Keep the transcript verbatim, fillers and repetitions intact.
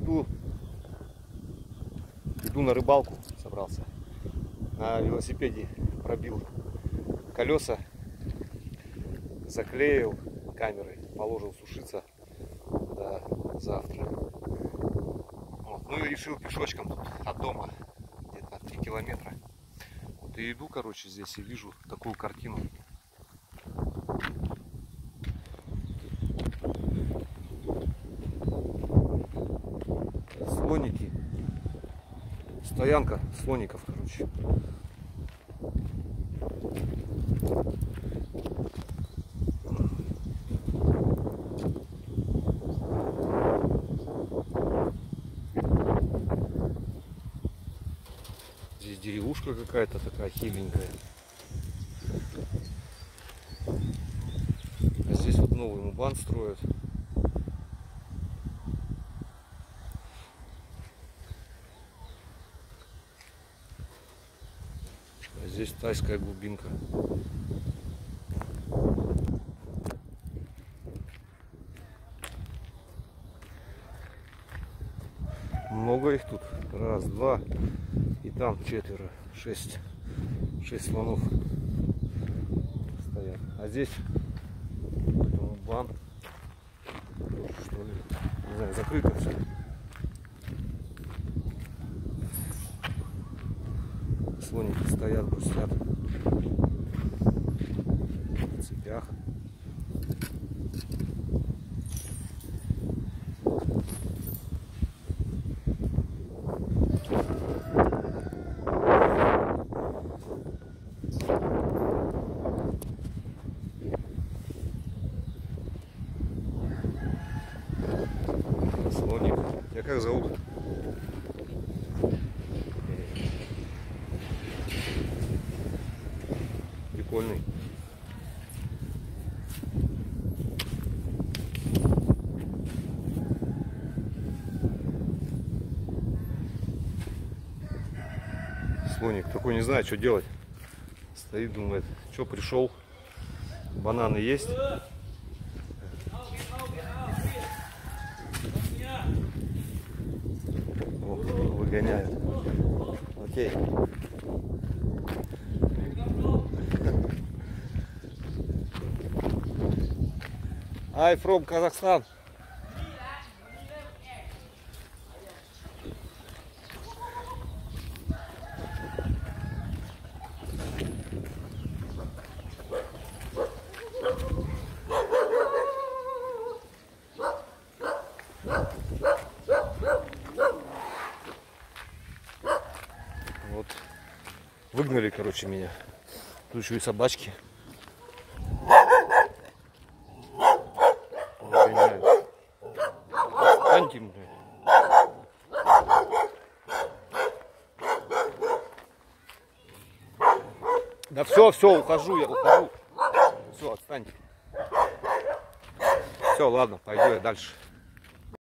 иду, иду на рыбалку, собрался. На велосипеде пробил колеса, заклеил камерой, положил сушиться до завтра. Вот. Ну и решил пешочком тут от дома где-то три километра. Вот и иду, короче, здесь и вижу такую картину. Слоники. Стоянка слоников, короче. Здесь деревушка какая-то такая хиленькая. А здесь вот новый мубан строят. А здесь тайская глубинка. Много их тут. Раз, два. И там четверо. Шесть. Шесть слонов стоят. А здесь мубан. Что ли? Не знаю, закрыто все. Слоники стоят, грустят в цепях. Слоник. Тебя как зовут? Прикольный. Слоник такой не знает, что делать. Стоит, думает, что пришел. Бананы есть. О, выгоняет. Окей. I from Kazakhstan. Вот. Выгнали, короче, меня. Тут еще и собачки. Антим. Да все, все, ухожу, я ухожу. Все, отстаньте. Все, ладно, пойду я дальше.